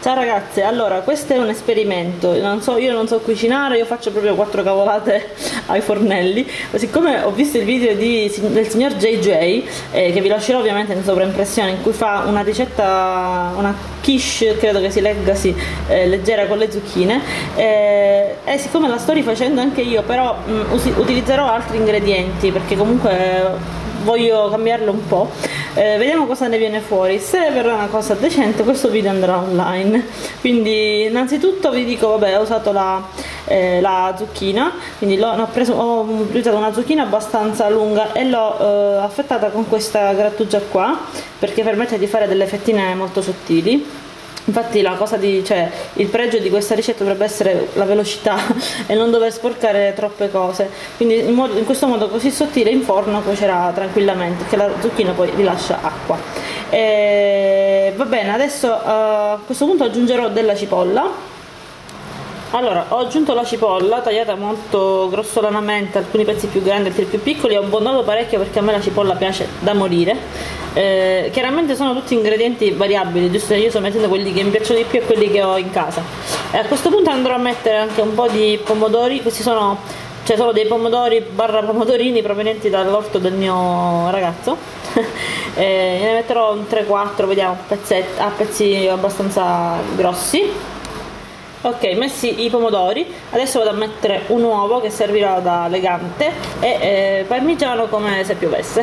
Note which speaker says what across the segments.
Speaker 1: Ciao ragazze, allora questo è un esperimento, io non so cucinare, io faccio proprio quattro cavolate ai fornelli. Siccome ho visto il video del signor JJ, che vi lascerò ovviamente in sovraimpressione, in cui fa una ricetta, una quiche, credo che si legga sì, leggera con le zucchine, e siccome la sto rifacendo anche io, però utilizzerò altri ingredienti, perché comunque voglio cambiarlo un po'. Vediamo cosa ne viene fuori. Se verrà una cosa decente, questo video andrà online. Quindi innanzitutto vi dico, vabbè, ho usato la zucchina, quindi ho utilizzato una zucchina abbastanza lunga e l'ho affettata con questa grattugia qua, perché permette di fare delle fettine molto sottili. Infatti il pregio di questa ricetta dovrebbe essere la velocità e non dover sporcare troppe cose, quindi in questo modo così sottile in forno cuocerà tranquillamente, perché la zucchina poi rilascia acqua. Va bene, adesso a questo punto aggiungerò della cipolla. Allora, ho aggiunto la cipolla tagliata molto grossolanamente, alcuni pezzi più grandi, altri più piccoli. Ho abbondato parecchio perché a me la cipolla piace da morire. Chiaramente sono tutti ingredienti variabili, giusto? Io sto mettendo quelli che mi piacciono di più e quelli che ho in casa. A questo punto andrò a mettere anche un po' di pomodori. Questi sono dei pomodori barra pomodorini provenienti dall'orto del mio ragazzo. Ne metterò un 3-4, vediamo, a pezzi abbastanza grossi. Ok, messi i pomodori, adesso vado a mettere un uovo che servirà da legante e parmigiano come se piovesse.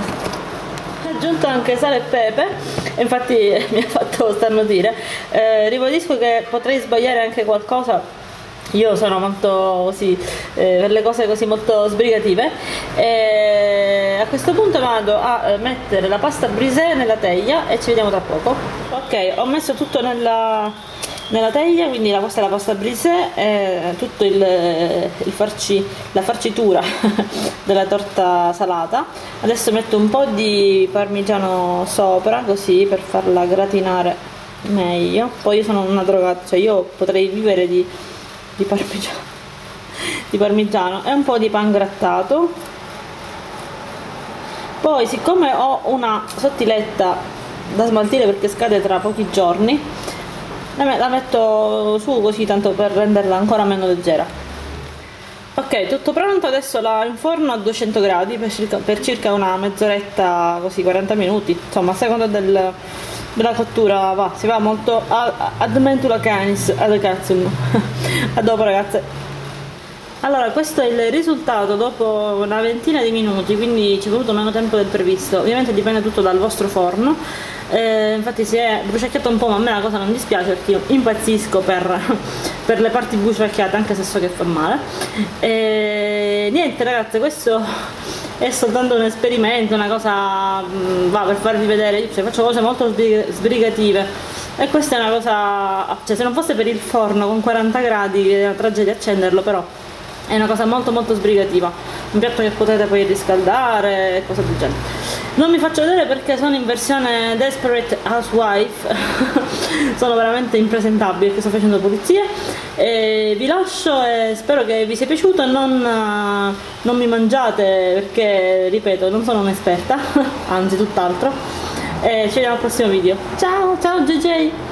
Speaker 1: Ho aggiunto anche sale e pepe, e infatti mi ha fatto starnutire. Ribadisco che potrei sbagliare anche qualcosa, io sono molto così, per le cose così molto sbrigative. A questo punto vado a mettere la pasta brisée nella teglia e ci vediamo tra poco. Ok, ho messo tutto nella teglia, quindi questa è la pasta brisée e tutto la farcitura della torta salata. Adesso metto un po' di parmigiano sopra, così per farla gratinare meglio. Poi io sono una drogata, cioè io potrei vivere di parmigiano e un po' di pan grattato. Poi, siccome ho una sottiletta da smaltire perché scade tra pochi giorni, la metto su così, tanto per renderla ancora meno leggera. Ok, tutto pronto, adesso la inforno a 200 gradi per circa una mezz'oretta, così 40 minuti, insomma a seconda della cottura si va molto ad mentula canis, ad cazzum. A dopo ragazze. Allora, questo è il risultato dopo una ventina di minuti, quindi ci è voluto meno tempo del previsto. Ovviamente dipende tutto dal vostro forno. Infatti si è bruciacchiato un po', ma a me la cosa non dispiace perché io impazzisco per le parti bruciacchiate, anche se so che fa male. Niente ragazze, questo è soltanto un esperimento, una cosa per farvi vedere, cioè, faccio cose molto sbrigative. E questa è una cosa, cioè se non fosse per il forno con 40 gradi è una tragedia accenderlo, però è una cosa molto molto sbrigativa, un piatto che potete poi riscaldare e cose del genere. Non mi faccio vedere perché sono in versione Desperate Housewife sono veramente impresentabile perché sto facendo pulizie. Vi lascio e spero che vi sia piaciuto. Non mi mangiate perché, ripeto, non sono un'esperta anzi tutt'altro. Ci vediamo al prossimo video. Ciao JJ.